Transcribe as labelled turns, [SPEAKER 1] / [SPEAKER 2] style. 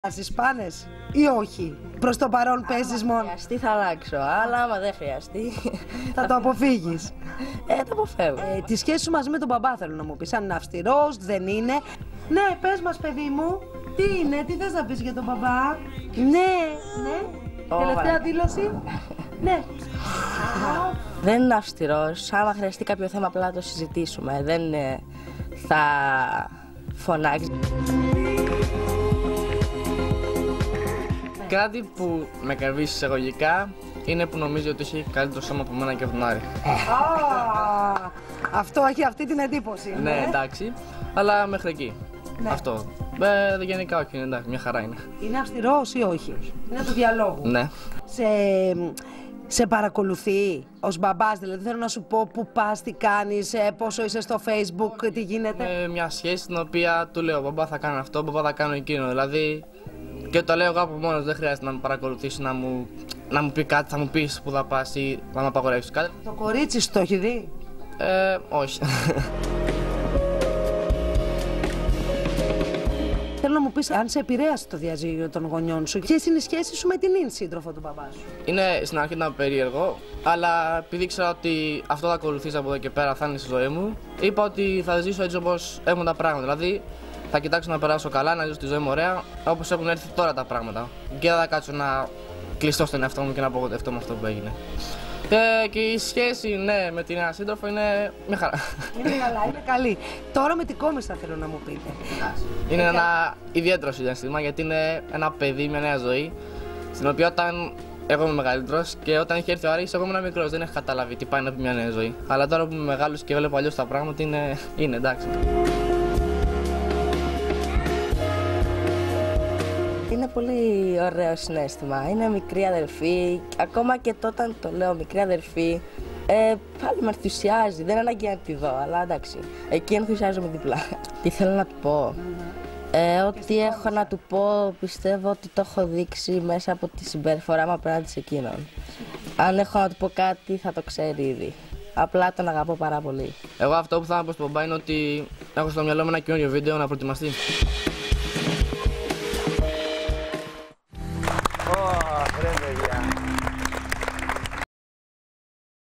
[SPEAKER 1] Στις πάνες ή όχι? Προς το παρόν παίζεις μόνο.
[SPEAKER 2] Αν χρειαστεί θα αλλάξω, αλλά άμα δεν χρειαστεί
[SPEAKER 1] Θα το αποφύγεις.
[SPEAKER 2] το αποφεύγω.
[SPEAKER 1] Τη σχέση σου μαζί με τον μπαμπά θέλω να μου πεις, αν είναι αυστηρός, δεν είναι. Ναι, πες μας παιδί μου, τι είναι, τι θες να πεις για τον μπαμπά? Ναι, ναι, τελευταία δήλωση. Ναι.
[SPEAKER 2] Δεν είναι αυστηρός, άμα χρειαστεί κάποιο θέμα απλά το συζητήσουμε, δεν θα φωνάξει.
[SPEAKER 3] Κάτι που με κερδίσει εισαγωγικά είναι που νομίζει ότι έχει καλύτερο σώμα από μένα και από τον Άρη.
[SPEAKER 1] Αυτό έχει αυτή την εντύπωση.
[SPEAKER 3] Ναι, εντάξει, αλλά μέχρι εκεί.
[SPEAKER 1] Ναι.
[SPEAKER 3] Αυτό. Γενικά όχι, εντάξει, μια χαρά είναι.
[SPEAKER 1] Είναι αυστηρός ή όχι? Είναι του διαλόγου.
[SPEAKER 3] Ναι.
[SPEAKER 1] Σε παρακολουθεί ως μπαμπάς, δηλαδή θέλω να σου πω που πας, τι κάνεις, πόσο είσαι στο Facebook, τι γίνεται?
[SPEAKER 3] Μια σχέση στην οποία του λέω μπαμπά θα κάνω αυτό, μπαμπά θα κάνω εκείνο. Δηλαδή και το λέω εγώ από μόνος, δεν χρειάζεται να με παρακολουθήσει, να μου πει κάτι, θα μου πεις που θα πας ή να με απαγορεύσεις κάτι.
[SPEAKER 1] Το κορίτσι σου το έχει δει?
[SPEAKER 3] Όχι.
[SPEAKER 1] Θέλω να μου πεις αν σε επηρέασε το διαζύγιο των γονιών σου. Ποιες είναι οι σχέσεις σου με την ίν σύντροφο του μπαμπά σου?
[SPEAKER 3] Είναι στην αρχή ήταν περίεργο, αλλά επειδή ήξερα ότι αυτό θα ακολουθήσει από εδώ και πέρα, θα είναι στη ζωή μου, είπα ότι θα ζήσω έτσι όπως έχουν τα πράγματα. Δηλαδή θα κοιτάξω να περάσω καλά, να ζήσω τη ζωή μου ωραία, όπως έχουν έρθει τώρα τα πράγματα. Και δεν θα κάτσω να κλειστώ στον εαυτό μου και να απογοητευτώ με αυτό που έγινε. Και η σχέση, ναι, με την νέα σύντροφο είναι μια χαρά.
[SPEAKER 1] Είναι καλά, είναι καλή. Τώρα με την κόμιστα θέλω να μου πείτε.
[SPEAKER 3] Είναι ένα ιδιαίτερο συναίσθημα γιατί είναι ένα παιδί, μια νέα ζωή, στην οποία όταν εγώ είμαι μεγαλύτερος και όταν είχε έρθει ο Άρης, εγώ ήμουν μικρός, δεν είχα καταλάβει τι πάει να πει μια νέα ζωή. Αλλά τώρα που είμαι μεγάλος και βλέπω αλλιώς τα πράγματα, είναι εντάξει.
[SPEAKER 2] Είναι πολύ ωραίο συναίσθημα. Είναι μικρή αδερφή. Ακόμα και όταν το λέω μικρή αδερφή, πάλι με ενθουσιάζει. Δεν είναι ανάγκη να τη δω, αλλά εντάξει. Εκεί ενθουσιάζομαι διπλά. Τι θέλω να του πω? Ό,τι έχω να του πω πιστεύω ότι το έχω δείξει μέσα από τη συμπεριφορά μου απέναντι σε εκείνον. Αν έχω να του πω κάτι θα το ξέρει ήδη. Απλά τον αγαπώ πάρα πολύ.
[SPEAKER 3] Εγώ αυτό που θα πω στον μπαμπά είναι ότι έχω στο μυαλό μου ένα καινούριο βίντεο να προετοιμαστεί.